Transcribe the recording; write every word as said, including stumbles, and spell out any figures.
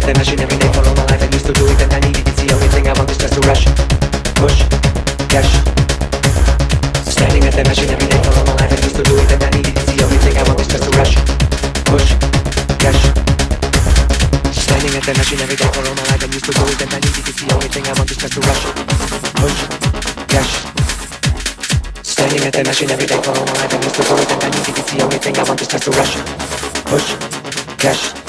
the machine every day for all my life. I used to do it and I needed it. The only thing I want is just to rush, push, cash. Standing at the machine every day for all my life. I used to do it and I needed it. The only thing I want is just to rush, push, cash. Standing at the machine every day for all my life. I used to do it and I needed it. The only thing I want is just to rush, push, cash. Standing at the machine every day for all my life. I used to do it and I needed it. The only thing I want is just to rush, push, cash.